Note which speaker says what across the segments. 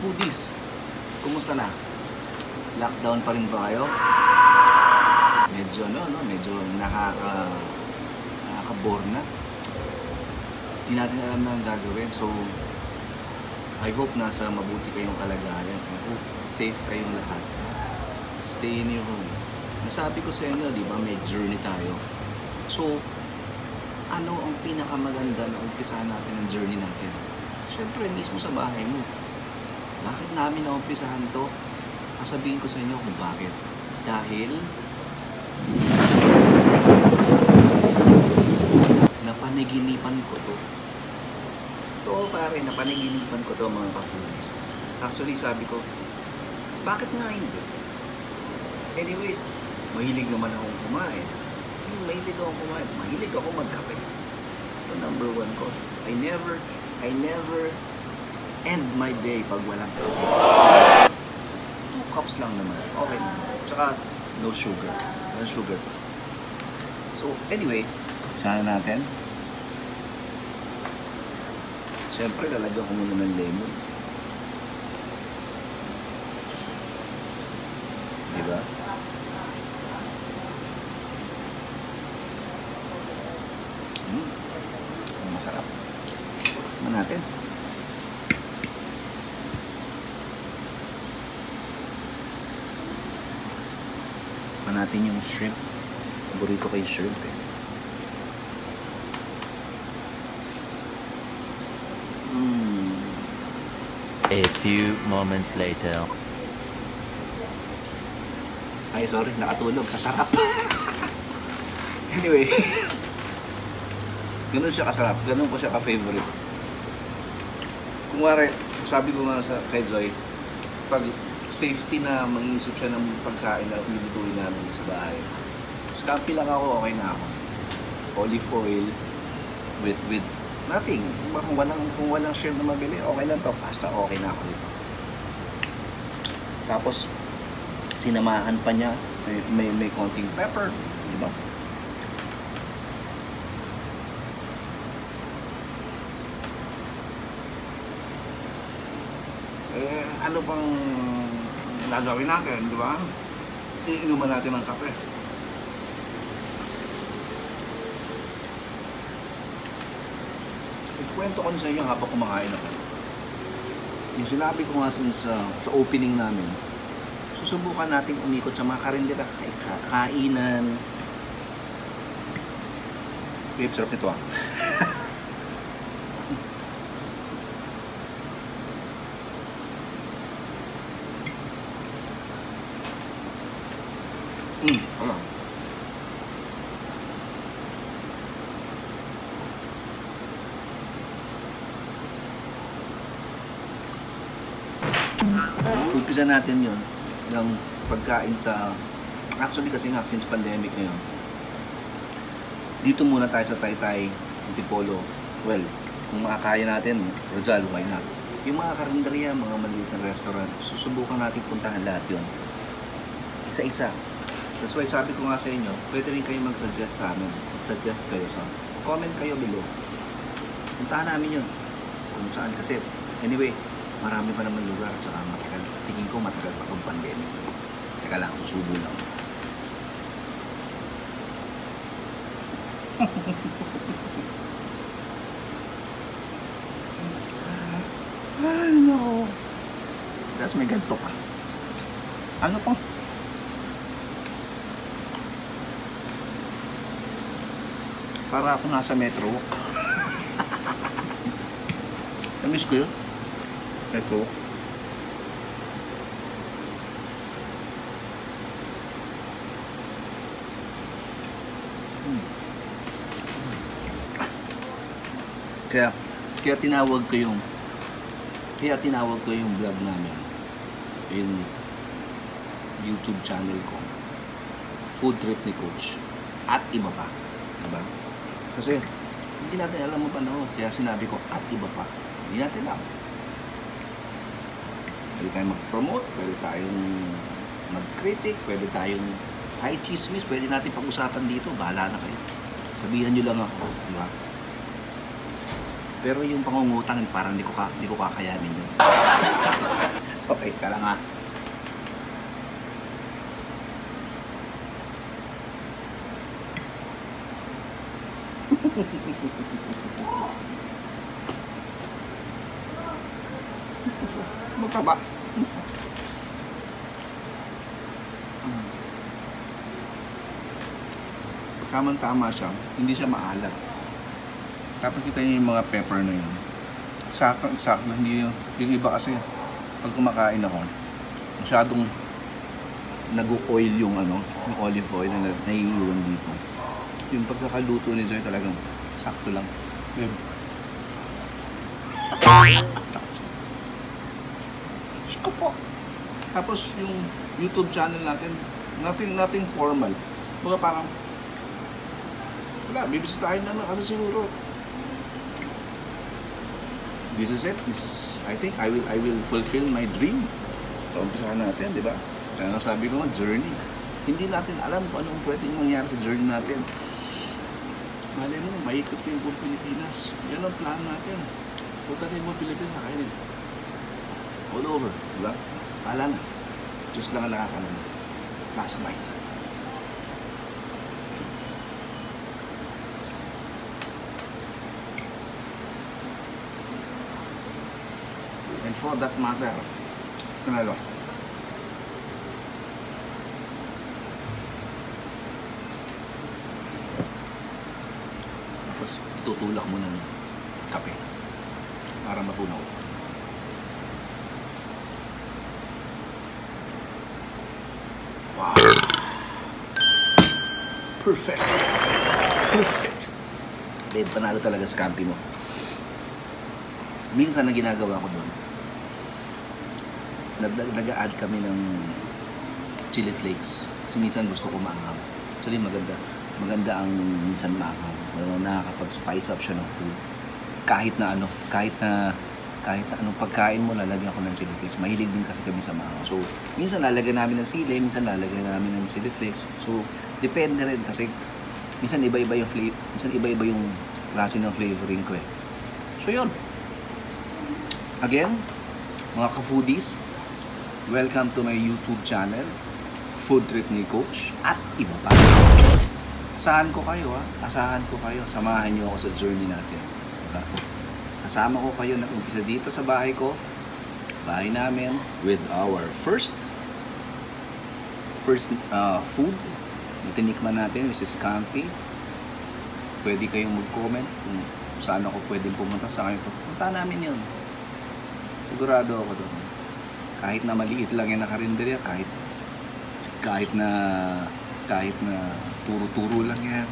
Speaker 1: Foodies, kumusta na? Lockdown pa rin ba kayo? Medyo nakaka-bore na. Hindi natin alam na ang gagawin. So, I hope nasa mabuti kayong kalagayan. I hope safe kayong lahat. Stay in your home. Nasabi ko sa inyo, di ba, may journey tayo. So, ano ang pinakamaganda na umpisahan natin ang journey natin? Siyempre, mismo sa bahay mo. Bakit namin naumpisahan to? Sasabihin ko sa inyo kung bakit. Dahil napanaginipan ko to. Totoo pare, napanaginipan ko to mga ka-foodies. Actually, sabi ko, bakit nga hindi? Anyways, mahilig naman akong kumain. Sige, mahilig akong kumain. Mahilig ako magkape. Ito number 1 ko. I never end my day pag walang kape. 2 cups lang naman. Okay naman. Tsaka, no sugar. No sugar. So, anyway, sana natin. Siyempre, lalagyan ko muna ng lemon. Diba? Masarap. Tignan natin. Tignan natin yung shrimp. Paborito ko yung shrimp eh.
Speaker 2: A few moments later.
Speaker 1: Ay, sorry, nakatulog. Kasarap. Anyway. Ganun siya kasarap. Ganun ko siya ka-favorite. Kung wari, sabi ko nga kay Joy, pag safety na mag-iisip siya ng pagkain na lulutuin namin sa bahay. Scampi lang ako, okay na ako. Olive oil with nothing. Kung walang shrimp na mabili, okay lang to. Basta okay na ako dito. Tapos, sinamahan pa niya. May konting pepper. Diba? Ano pang gagawin natin, di ba? Iinuman natin ng kape. Ikwento ko sa inyo habang kumakain ako. Yung sinabi ko nga sa opening namin, susubukan natin umikot sa mga karindera, kainan. Babe, sarap nito ah. Ano? Umpisa natin yun ng pagkain sa actually kasi nga since pandemic ngayon dito muna tayo sa Taytay, Antipolo. Well, kung makakaya natin Rizal, why not? Yung mga karinderya, mga maliit na restaurant, susubukan natin puntahan lahat yun isa-isa. That's why sabi ko nga sa inyo, pwede rin kayo mag-suggest sa amin. Mag-suggest kayo sa comment kayo below. Puntahan namin yun. Kung saan kasi. Anyway, marami pa naman lugar. Tsaka matagal. Tingin ko matagal pa itong pandemic. Teka lang, subo lang. Ay, no. Tapos may ganito pa. Ano pang? Para ako nasa Metro Walk. Namiss ko yun. Metro Walk. Kaya tinawag ko yung vlog namin. Yung YouTube channel ko. Food Trip ni Coach. At iba pa. Diba? Kasi, hindi natin alam mo panahon. Kaya sinabi ko, at iba pa. Hindi natin alam. Pwede tayong mag-promote, pwede tayong mag-critic, pwede tayong kahit chismis, pwede natin pag-usapan dito. Bahala na kayo. Sabihan nyo lang ako. Di ba? Pero yung pangungutang, parang di ko kakayanin yun. Okay, ka lang ha. Mataba. Tama siya, hindi siya maalat. Tapos kita niyo yung mga pepper na yun. Sakto, hindi yung iba kasi pag kumakain ako, masyadong nag-oil yung yung olive oil na naiiwan dito. Yung pagkakaluto ni Joy talagang sakto lang. Ko po. Tapos yung YouTube channel natin, nothing formal. Mga parang wala, bibisitahin na lang kasi siguro. This is it. I think I will fulfill my dream. Umpisahan natin, di ba? Kaya sabi ko nga, journey. Hindi natin alam kung anong pwedeng mangyari sa journey natin. Malay mo, maikot ko yung buong Pilipinas. Yan ang plan natin. Punta tayo mo Pilipinas, kainin. All over, di ba? Pala na. Diyos lang ang nakakalam. Last night. And for that matter, kanalo. Tapos tutulak mo ng kape para matunaw. Wow! Perfect! Perfect! Babe, panalo talaga sa campi mo. Minsan na ginagawa ko doon, nag-a-add kami ng chili flakes. Kasi minsan gusto ko maanghang. Actually, maganda ang minsan maanghang. Nakakapag-spice up siya ng food. Kahit na anong pagkain mo, lalagyan ko ng chili flakes. Mahilig din kasi kami sa maanghang. So, minsan lalagyan namin ng sili, minsan lalagyan namin ng chili flakes. So, depende rin kasi minsan iba-iba yung flavor, minsan iba-iba yung klase ng flavoring ko eh. So, yun. Again, mga ka-foodies, welcome to my YouTube channel, Food Trip ni Coach, at iba pa. Asahan ko kayo, asahan ko kayo. Samahan niyo ako sa journey natin. Diba? Kasama ko kayo na umpisa dito sa bahay ko, bahay namin, with our first food na tinikman natin, which is Campi. Pwede kayong mag-comment kung saan ako pwedeng pumunta, sa akin. Punta namin yun. Sigurado ako doon. Kahit na maliit lang yung nakarinderya, kahit na turo-turo lang yan.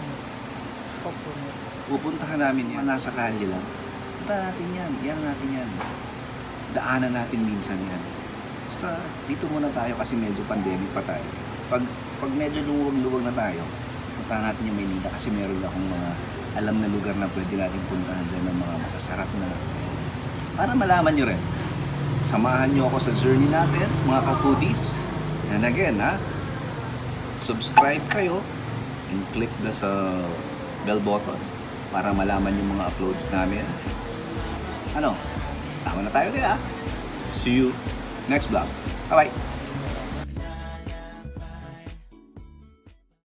Speaker 1: Pupuntahan namin yan. Nasa kalye lang. Punta natin yan. Yan natin yan. Daanan natin minsan yan. Basta dito muna tayo kasi medyo pandemic pa tayo. Pag medyo luwag-luwag na tayo, puntahan natin yung Maynila kasi meron akong mga alam na lugar na pwede natin puntahan dyan ng mga masasarap na para malaman nyo rin. Samahan nyo ako sa journey natin, mga ka-foodies. And again, subscribe kayo and click the bell button para malaman yung mga uploads namin. Sama na tayo din See you next vlog. Bye-bye!